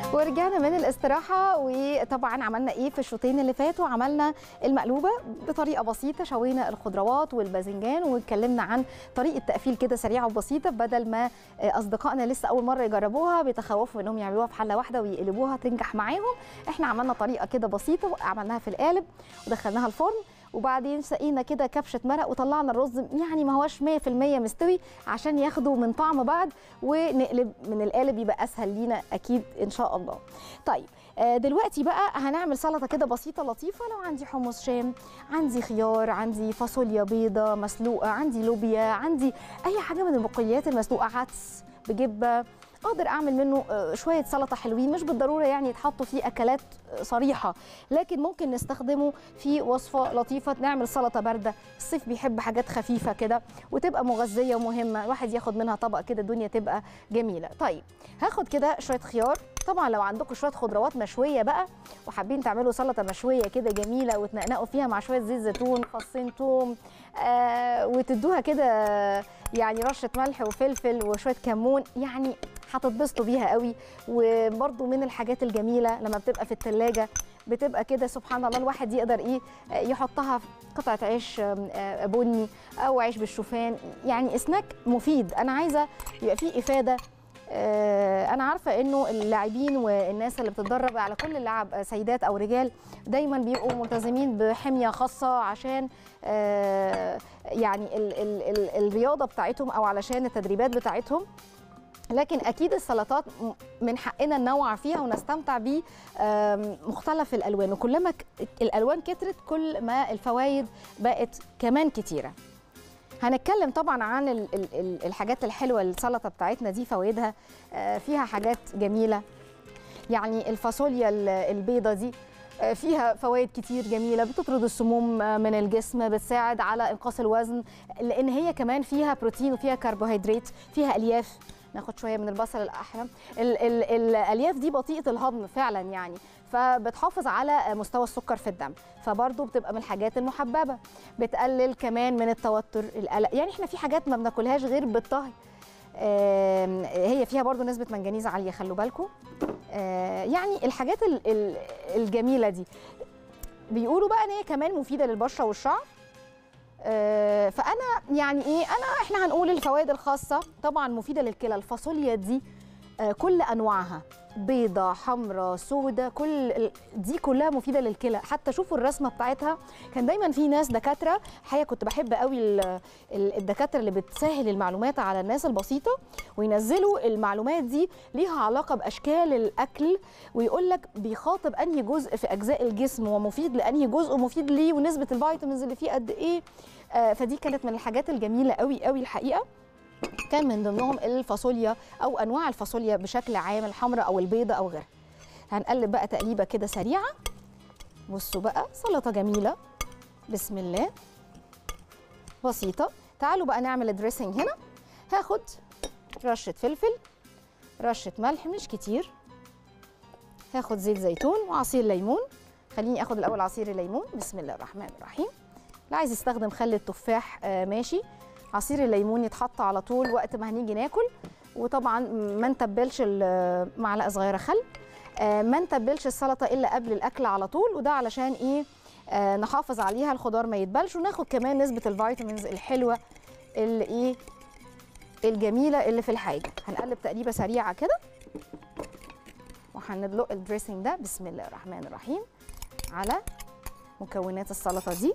ورجعنا من الاستراحة، وطبعا عملنا ايه في الشوطين اللي فاتوا؟ عملنا المقلوبة بطريقة بسيطة، شوينا الخضروات والباذنجان واتكلمنا عن طريقة تقفيل كده سريعة وبسيطة، بدل ما أصدقائنا لسه أول مرة يجربوها بيتخوفوا انهم يعملوها في حلة واحدة ويقلبوها تنجح معاهم. احنا عملنا طريقة كده بسيطة وعملناها في القالب ودخلناها الفرن، وبعدين سقينا كده كبشه مرق وطلعنا الرز، يعني ما هوش 100% مستوي عشان ياخدوا من طعم بعض، ونقلب من القالب يبقى اسهل لينا اكيد ان شاء الله. طيب دلوقتي بقى هنعمل سلطه كده بسيطه لطيفه. لو عندي حمص شام، عندي خيار، عندي فاصوليا بيضه مسلوقه، عندي لوبيا، عندي اي حاجه من البقوليات المسلوقه، عدس بجبه، اقدر اعمل منه شويه سلطه حلوين. مش بالضروره يعني يتحطوا فيه اكلات صريحه، لكن ممكن نستخدمه في وصفه لطيفه، نعمل سلطه بارده. الصيف بيحب حاجات خفيفه كده وتبقى مغذيه ومهمه، الواحد ياخد منها طبق كده الدنيا تبقى جميله. طيب هاخد كده شويه خيار. طبعا لو عندكم شويه خضروات مشويه بقى وحابين تعملوا سلطه مشويه كده جميله وتنقنقوا فيها مع شويه زيت زيتون، فصين توم، وتدوها كده يعني رشه ملح وفلفل وشويه كمون، يعني هتتبسطوا بيها قوي. وبرده من الحاجات الجميله لما بتبقى في الثلاجه بتبقى كده سبحان الله، الواحد يقدر ايه يحطها في قطعه عيش بني او عيش بالشوفان، يعني سناك مفيد. انا عايزه يبقى فيه افاده. انا عارفه انه اللاعبين والناس اللي بتتدرب على كل اللعب سيدات او رجال دايما بيبقوا ملتزمين بحميه خاصه عشان يعني الرياضه بتاعتهم او علشان التدريبات بتاعتهم، لكن اكيد السلطات من حقنا ننوع فيها ونستمتع بمختلف الالوان، وكلما الالوان كترت كل ما الفوائد بقت كمان كتيره. هنتكلم طبعا عن الحاجات الحلوه. السلطه بتاعتنا دي فوائدها فيها حاجات جميله، يعني الفاصوليا البيضه دي فيها فوائد كتير جميله، بتطرد السموم من الجسم، بتساعد على انقاص الوزن، لان هي كمان فيها بروتين وفيها كربوهيدرات، فيها الياف. ناخد شويه من البصل الاحمر. الالياف دي بطيئه الهضم فعلا يعني، فبتحافظ على مستوى السكر في الدم، فبرضه بتبقى من الحاجات المحببه. بتقلل كمان من التوتر، القلق، يعني احنا في حاجات ما بناكلهاش غير بالطهي. هي فيها برضه نسبه منجنيز عاليه، خلوا بالكم. يعني الحاجات الجميله دي بيقولوا بقى ان هي كمان مفيده للبشره والشعر. فانا يعني ايه، احنا هنقول الفوائد الخاصه. طبعا مفيده للكلى. الفاصوليا دي كل انواعها، بيضه، حمراء، سودة، كل دي كلها مفيده للكلى. حتى شوفوا الرسمه بتاعتها، كان دايما في ناس دكاتره، الحقيقه كنت بحب قوي الدكاتره اللي بتسهل المعلومات على الناس البسيطه، وينزلوا المعلومات دي ليها علاقه باشكال الاكل، ويقول لك بيخاطب انهي جزء في اجزاء الجسم ومفيد لانهي جزء ومفيد ليه، ونسبه الفيتامينز اللي فيه قد ايه. فدي كانت من الحاجات الجميله قوي قوي الحقيقه. كان من ضمنهم الفاصوليا او انواع الفاصوليا بشكل عام، الحمراء او البيضاء او غيرها. هنقلب بقى تقليبه كده سريعه. بصوا بقى سلطه جميله بسم الله بسيطه. تعالوا بقى نعمل الدريسنج هنا. هاخد رشه فلفل، رشه ملح مش كتير، هاخد زيت زيتون وعصير ليمون. خليني اخد الاول عصير الليمون بسم الله الرحمن الرحيم. اللي عايز يستخدم خل التفاح ماشي. عصير الليمون يتحط على طول وقت ما هنيجي ناكل. وطبعا ما نتبلش معلقه صغيره خل. ما نتبلش السلطه الا قبل الاكل على طول، وده علشان ايه؟ نحافظ عليها الخضار ما يتبلش، وناخد كمان نسبه الفيتامينز الحلوه اللي ايه الجميله اللي في الحاجه. هنقلب تقليبه سريعه كده، وهندلق الدريسنج ده بسم الله الرحمن الرحيم على مكونات السلطه دي،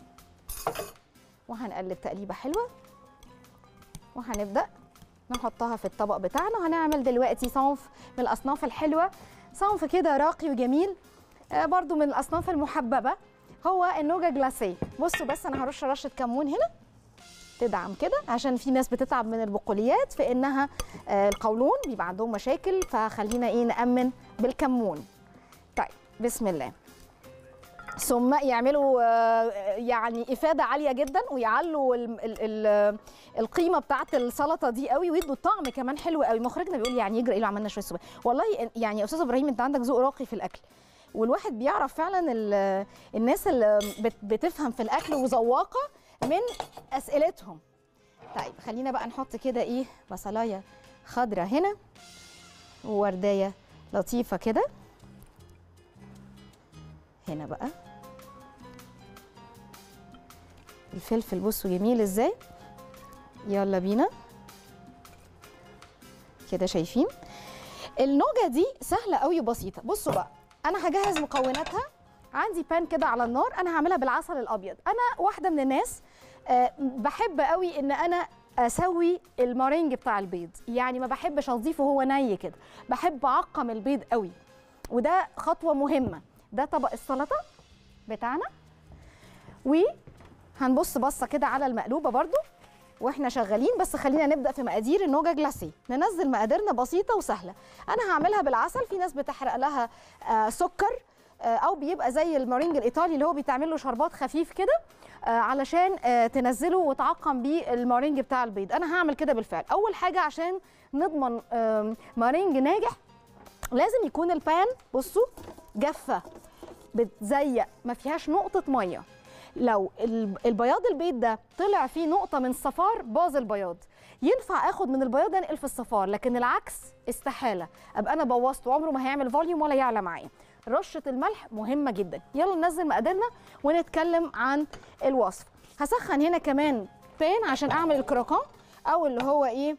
وهنقلب تقليبه حلوه، وهنبدا نحطها في الطبق بتاعنا. وهنعمل دلوقتي صنف من الاصناف الحلوه، صنف كده راقي وجميل، برضو من الاصناف المحببه، هو النوجا جلاسيه. بصوا بس انا هرش رشه كمون هنا تدعم كده، عشان في ناس بتتعب من البقوليات في انها القولون بيبقى عندهم مشاكل، فخلينا ايه نأمن بالكمون. طيب بسم الله. ثم يعملوا يعني افاده عاليه جدا، ويعلوا القيمه بتاعه السلطه دي قوي، ويدوا الطعم كمان حلو قوي. مخرجنا بيقول يعني يجرى ايه لو عملنا شويه سبانخ. والله يعني يا استاذ ابراهيم انت عندك ذوق راقي في الاكل، والواحد بيعرف فعلا الناس اللي بتفهم في الاكل وذواقه من اسئلتهم. طيب خلينا بقى نحط كده ايه بصلايه خضراء هنا، ووردايه لطيفه كده. هنا بقى الفلفل، بصوا جميل ازاي. يلا بينا كده. شايفين النوجه دي سهله قوي وبسيطه. بصوا بقى، انا هجهز مكوناتها. عندي بان كده على النار، انا هعملها بالعسل الابيض. انا واحده من الناس بحب قوي ان انا اسوي المارينج بتاع البيض، يعني ما بحبش اضيفه هو ني كده، بحب اعقم البيض قوي، وده خطوه مهمه. ده طبق السلطه بتاعنا، وهنبص بصه كده على المقلوبه برضو واحنا شغالين. بس خلينا نبدا في مقادير النوجه جلاسيه. ننزل مقاديرنا بسيطه وسهله. انا هعملها بالعسل، في ناس بتحرق لها سكر، او بيبقى زي المارينج الايطالي اللي هو بيتعمل له شربات خفيف كده علشان تنزله وتعقم بيه المارينج بتاع البيض. انا هعمل كده بالفعل. اول حاجه عشان نضمن مارينج ناجح لازم يكون البان، بصوا، جافه بتزيق، ما فيهاش نقطه ميه. لو البياض البيض ده طلع فيه نقطه من صفار باظ البياض. ينفع اخد من البياض انقل في الصفار، لكن العكس استحاله، ابقى انا بوظته، عمره ما هيعمل فوليوم ولا يعلى معايا. رشه الملح مهمه جدا. يلا ننزل مقاديرنا ونتكلم عن الوصفه. هسخن هنا كمان بان عشان اعمل الكراكان، او اللي هو ايه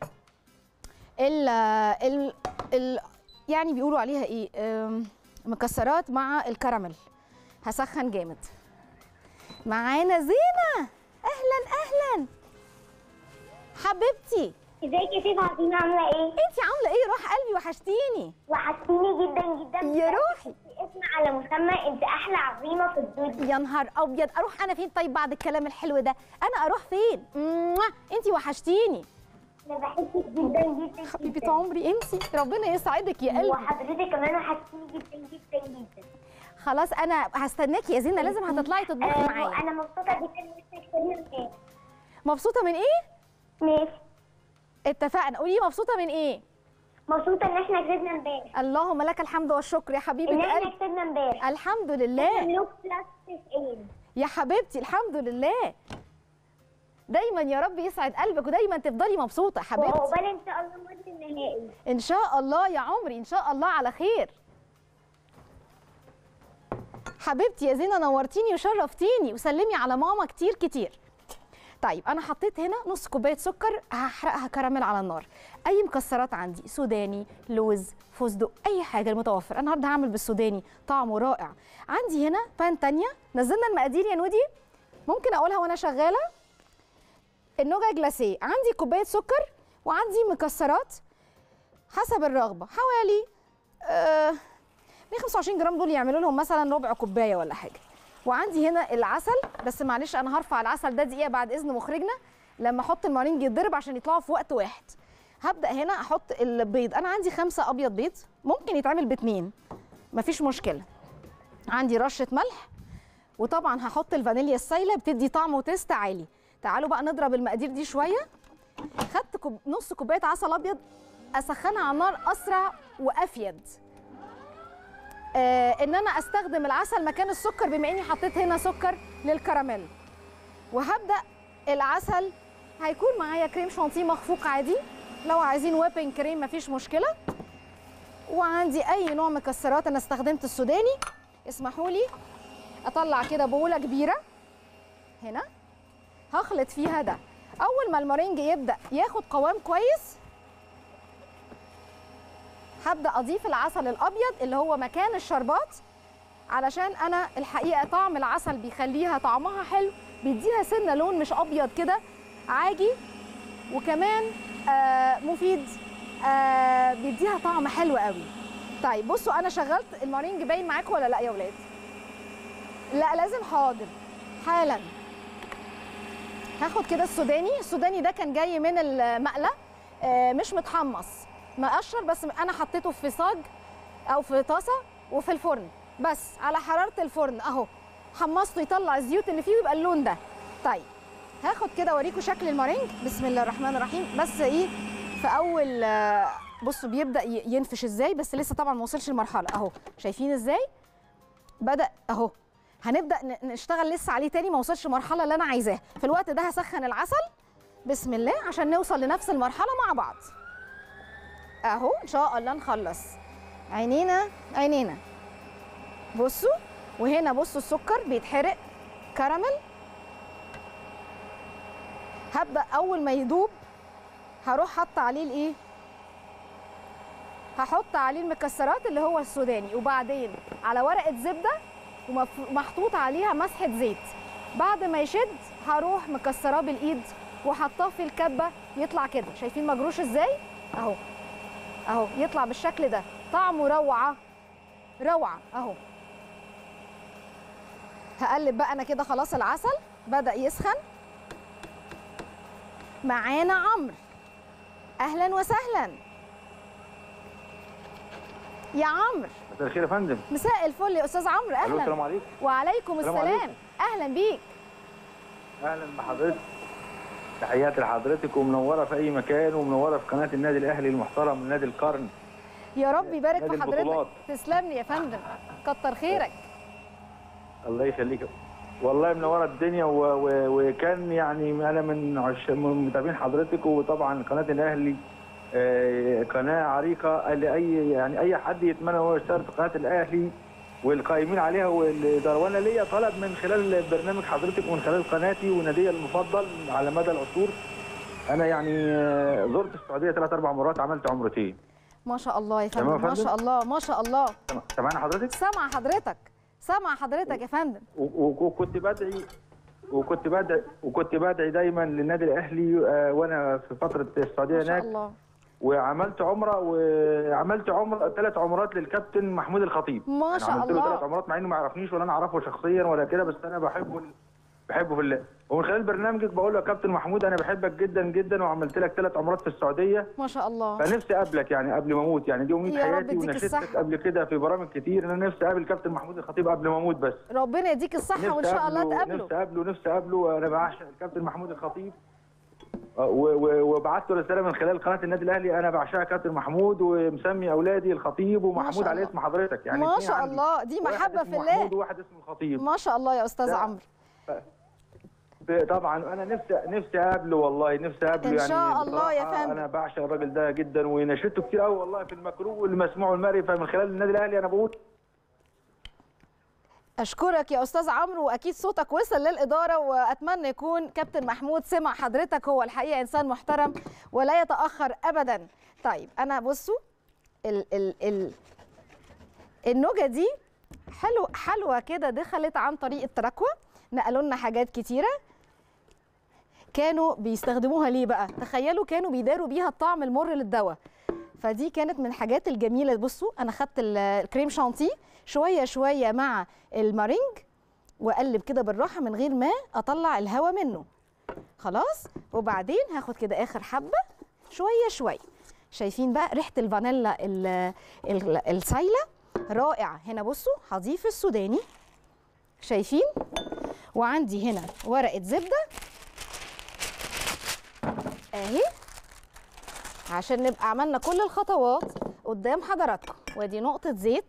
ال يعني بيقولوا عليها ايه، مكسرات مع الكراميل. هسخن جامد. معانا زينه. اهلا اهلا حبيبتي. ازيك يا سيف عظيمه، عامله ايه؟ انتي عامله ايه؟ روح قلبي، وحشتيني. وحشتيني جدا جدا يا روحي. اسم على مسمى، انت احلى عظيمه في الدنيا. يا نهار ابيض، اروح انا فين طيب بعد الكلام الحلو ده؟ انا اروح فين؟ انتي وحشتيني. انا بحبك جدا جدا حبيبه عمري انتي، ربنا يسعدك يا قلبي. وحضرتك كمان وحشتيني جدا جدا جدا. خلاص انا هستناكي يا زينه، لازم هتطلعي تطبخي معايا. انا مبسوطه جدا ان احنا كسبنا امبارح. مبسوطه من ايه؟ ماشي، اتفقنا. قولي مبسوطه من ايه؟ مبسوطه ان احنا كسبنا امبارح. اللهم لك الحمد والشكر يا حبيبه ان احنا قلبي. كسبنا امبارح. الحمد لله ملوك بلس 90 يا حبيبتي، الحمد لله. دايما يا رب يسعد قلبك، ودايما تفضلي مبسوطه يا حبيبتي. وعقبال ان شاء الله ماتش النهائي. ان شاء الله يا عمري، ان شاء الله على خير. حبيبتي يا زينه، نورتيني وشرفتيني، وسلمي على ماما كتير كتير. طيب انا حطيت هنا نص كوبايه سكر، هحرقها كراميل على النار. اي مكسرات عندي، سوداني، لوز، فستق، اي حاجه المتوفر. انا النهارده هعمل بالسوداني، طعمه رائع. عندي هنا بان تانية. نزلنا المقادير يا نودي، ممكن اقولها وانا شغاله. النوجه جلاسيه، عندي كوبايه سكر وعندي مكسرات حسب الرغبه، حوالي 125 جرام، دول يعملوا لهم مثلا ربع كوبايه ولا حاجه. وعندي هنا العسل، بس معلش انا هرفع العسل ده دقيقه بعد اذن مخرجنا لما احط المارينج يتضرب عشان يطلعوا في وقت واحد. هبدا هنا احط البيض. انا عندي 5 ابيض بيض، ممكن يتعمل ب2 مفيش مشكله. عندي رشه ملح، وطبعا هحط الفانيليا السايله بتدي طعم وتيست عالي. تعالوا بقى نضرب المقادير دي شويه. خدت نص كوبايه عسل ابيض، اسخنها على النار اسرع وافيد. ان انا استخدم العسل مكان السكر، بما اني حطيت هنا سكر للكراميل. وهبدا العسل هيكون معايا كريم شانتيه مخفوق عادي، لو عايزين ويبنج كريم مفيش مشكله. وعندي اي نوع مكسرات، انا استخدمت السوداني. اسمحوا لي اطلع كده بوله كبيره هنا، هخلط فيها ده. اول ما المارينج يبدا ياخد قوام كويس، هبدا اضيف العسل الابيض اللي هو مكان الشربات، علشان انا الحقيقه طعم العسل بيخليها طعمها حلو، بيديها سنه لون مش ابيض كده عاجي، وكمان مفيد، بيديها طعم حلو قوي. طيب بصوا، انا شغلت المارينج، باين معاكم ولا لا يا ولاد؟ لا لازم، حاضر حالا. هاخد كده السوداني ده كان جاي من المقله، مش متحمص، مقشر، بس انا حطيته في صاج او في طاسه وفي الفرن، بس على حراره الفرن اهو، حمصته يطلع الزيوت اللي فيه ويبقى اللون ده. طيب هاخد كده اوريكم شكل المارينج. بسم الله الرحمن الرحيم. بس ايه، في اول بصوا بيبدا ينفش ازاي، بس لسه طبعا ما وصلش المرحله اهو. شايفين ازاي بدا اهو؟ هنبدا نشتغل لسه عليه تاني، ما وصلش المرحله اللي انا عايزاها. في الوقت ده هسخن العسل بسم الله عشان نوصل لنفس المرحله مع بعض اهو. ان شاء الله نخلص عينينا عينينا. بصوا، وهنا بصوا السكر بيتحرق كراميل. هبدأ أول ما يدوب هروح حاطة عليه الإيه؟ هحط عليه المكسرات اللي هو السوداني، وبعدين على ورقة زبدة ومحطوط عليها مسحة زيت. بعد ما يشد هروح مكسراه بالإيد وحطاه في الكبة يطلع كده. شايفين مجروش إزاي؟ أهو أهو يطلع بالشكل ده، طعمه روعة روعة أهو. هقلب بقى أنا كده. خلاص العسل بدأ يسخن. معانا عمرو، أهلا وسهلا يا عمرو. مساء الخير يا فندم. مساء الفل يا أستاذ عمرو. أهلا. السلام عليكم. وعليكم السلام. أهلا بيك. أهلا بحضرتك، تحياتي لحضرتك، ومنورة في أي مكان، ومنورة في قناة النادي الأهلي المحترم، نادي القرن. يا رب يبارك نادي في حضرتك. البطولات. تسلم لي يا فندم، كتر خيرك. الله يخليك، والله منورة الدنيا. وكان يعني أنا من متابعين حضرتك، وطبعا قناة الأهلي قناة عريقة أي حد يتمنى هو يشتغل في قناة الأهلي والقائمين عليها والإدارة. وأنا ليا طلب من خلال برنامج حضرتك ومن خلال قناتي ونادي المفضل على مدى العصور. أنا يعني زرت السعودية 3-4 مرات، عملت عمرتين. ما شاء الله يا فندم، ما شاء الله ما شاء الله. سامعين حضرتك؟ سامع حضرتك، سامع حضرتك يا فندم. وكنت بدعي دايما للنادي الأهلي وأنا في فترة السعودية هناك. ما شاء الله. وعملت عمره 3 عمرات للكابتن محمود الخطيب. ما شاء الله. عملت له 3 عمرات مع انه ما يعرفنيش ولا انا اعرفه شخصيا ولا كده، بس انا بحبه في الله. ومن خلال برنامجك بقول له يا كابتن محمود انا بحبك جدا جدا، وعملت لك 3 عمرات في السعوديه. ما شاء الله. فنفسي اقابلك يعني قبل ما اموت، يعني دي امنيه حياتي، ونشدتك قبل كده في برامج كتير ان انا نفسي اقابل كابتن محمود الخطيب قبل ما اموت. بس ربنا يديك الصحه وان شاء الله تقابله. نفسي اقابله. انا بعشق الكابتن محمود الخطيب، وبعت له رساله من خلال قناه النادي الاهلي، انا بعشق كابتن محمود ومسمي اولادي الخطيب ومحمود على اسم حضرتك. يعني ما شاء الله، دي محبه في الله. محمود وواحد اسمه الخطيب. ما شاء الله يا استاذ عمرو. طبعا انا نفسي اقابله، والله نفسي اقابله ان شاء الله يا فندم. انا بعشق الراجل ده جدا، ونشدته كتير قوي والله في المكروه والمسموع والمرئي. فمن خلال النادي الاهلي انا بقول أشكرك يا أستاذ عمرو، وأكيد صوتك وصل للإدارة، وأتمنى يكون كابتن محمود سمع حضرتك. هو الحقيقة إنسان محترم ولا يتأخر أبدا. طيب أنا بصوا النوجة دي حلوة كده، دخلت عن طريق التراكوة. نقلوا لنا حاجات كتيرة كانوا بيستخدموها. ليه بقى؟ تخيلوا كانوا بيداروا بيها الطعم المر للدواء. فدي كانت من الحاجات الجميلة. بصوا أنا خدت الكريم شانتيه شوية شوية مع المارينج، وأقلب كده بالراحة من غير ما أطلع الهواء منه. خلاص، وبعدين هاخد كده آخر حبة شوية شوية. شايفين بقى ريحة الفانيلا السايلة رائعة. هنا بصوا هضيف السوداني، شايفين؟ وعندي هنا ورقة زبدة اهي، عشان نبقى عملنا كل الخطوات قدام حضراتكم. وادي نقطة زيت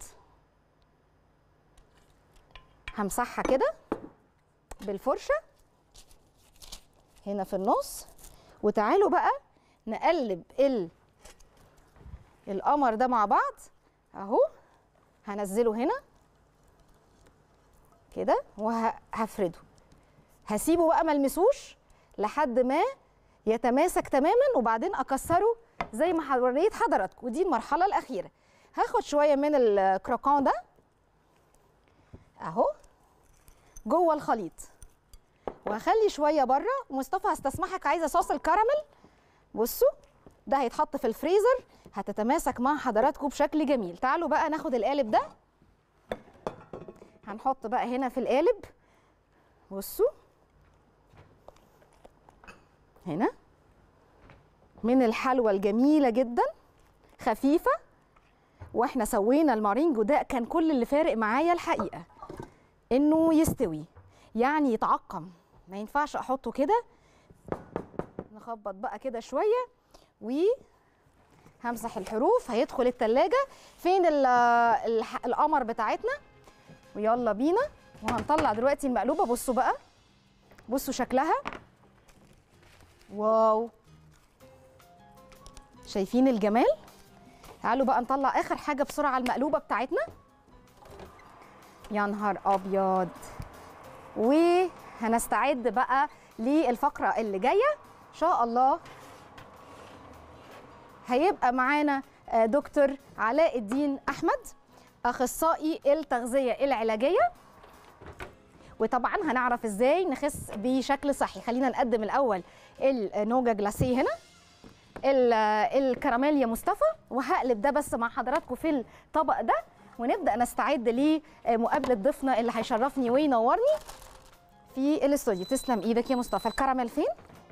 همسحها كده بالفرشة هنا في النص. وتعالوا بقى نقلب القمر ده مع بعض اهو. هنزله هنا كده وهفرده. هسيبه بقى ملمسوش لحد ما يتماسك تماما، وبعدين اكسره زي ما وريت حضراتكم. ودي المرحله الاخيره. هاخد شويه من الكروكان ده اهو جوه الخليط، وهخلي شويه بره. مصطفى هستسمحك، عايزه صوص الكراميل. بصوا ده هيتحط في الفريزر، هتتماسك مع حضراتكم بشكل جميل. تعالوا بقى ناخد القالب ده، هنحط بقى هنا في القالب. بصوا هنا من الحلوى الجميلة جدا، خفيفة. واحنا سوينا المارينجو ده كان كل اللي فارق معايا الحقيقة انه يستوي، يعني يتعقم. ما ينفعش احطه كده. نخبط بقى كده شوية وهمسح الحروف. هيدخل التلاجة. فين القمر بتاعتنا؟ ويلا بينا. وهنطلع دلوقتي المقلوبة. بصوا بقى، بصوا شكلها، واو، شايفين الجمال؟ تعالوا بقى نطلع اخر حاجه بسرعه المقلوبه بتاعتنا. يا نهار ابيض. وهنستعد بقى للفقره اللي جايه ان شاء الله. هيبقى معانا دكتور علاء الدين احمد، اخصائي التغذيه العلاجيه، وطبعا هنعرف ازاي نخس بشكل صحي. خلينا نقدم الاول النوجا جلاسيه هنا، الكراميل يا مصطفى، وهقلب ده بس مع حضراتكم في الطبق ده، ونبدا نستعد لمقابله ضيفنا اللي هيشرفني وينورني في الاستوديو. تسلم ايدك يا مصطفى. الكراميل فين؟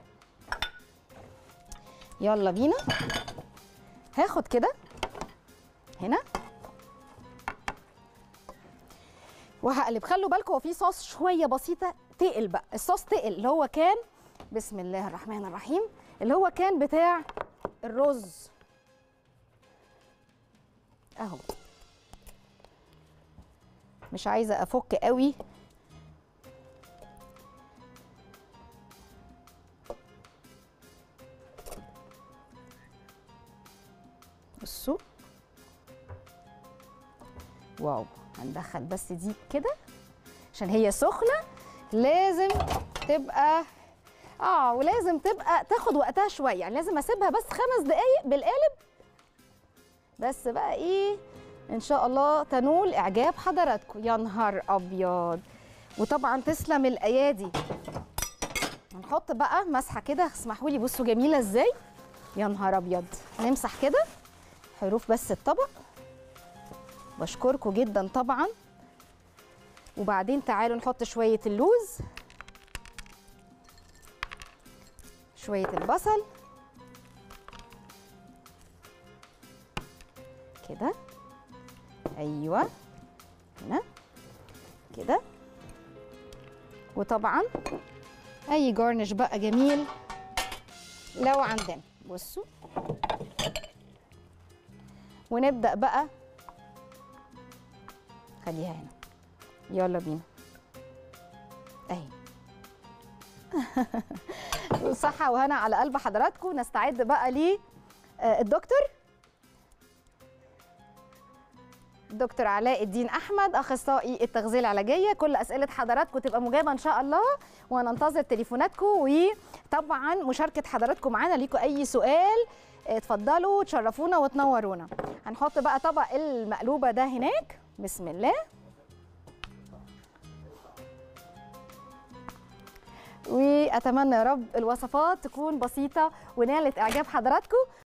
يلا بينا. هاخد كده هنا وهقلب. خلوا بالكم هو في صوص شويه بسيطه تقل بقى، الصوص تقل اللي هو كان، بسم الله الرحمن الرحيم، اللي هو كان بتاع الرز اهو. مش عايزه افك قوي، بصوا. واو. هندخل بس دي كده عشان هي سخنه، لازم تبقى ولازم تبقى تاخد وقتها شويه، يعني لازم اسيبها بس 5 دقايق بالقالب بس بقى ايه ان شاء الله تنول اعجاب حضراتكم. يا نهار ابيض. وطبعا تسلم الايادي. هنحط بقى مسحه كده، اسمحوا لي، بصوا جميله ازاي. يا نهار ابيض. نمسح كده حروف بس الطبق. بشكركم جدا طبعا. وبعدين تعالوا نحط شويه اللوز، شويه البصل كده، ايوه هنا كده، وطبعا اي جارنش بقى جميل لو عندنا. بصوا. ونبدا بقى، خليها هنا، يلا بينا اهي. صحة وهنا على قلب حضراتكم. نستعد بقى للدكتور دكتور علاء الدين احمد، اخصائي التغذيه العلاجيه. كل اسئله حضراتكم تبقى مجابه ان شاء الله، وننتظر تليفوناتكم وطبعا مشاركه حضراتكم معانا. ليكم اي سؤال اتفضلوا تشرفونا وتنورونا. هنحط بقى طبق المقلوبه ده هناك، بسم الله. واتمنى يا رب الوصفات تكون بسيطه ونالت اعجاب حضراتكم.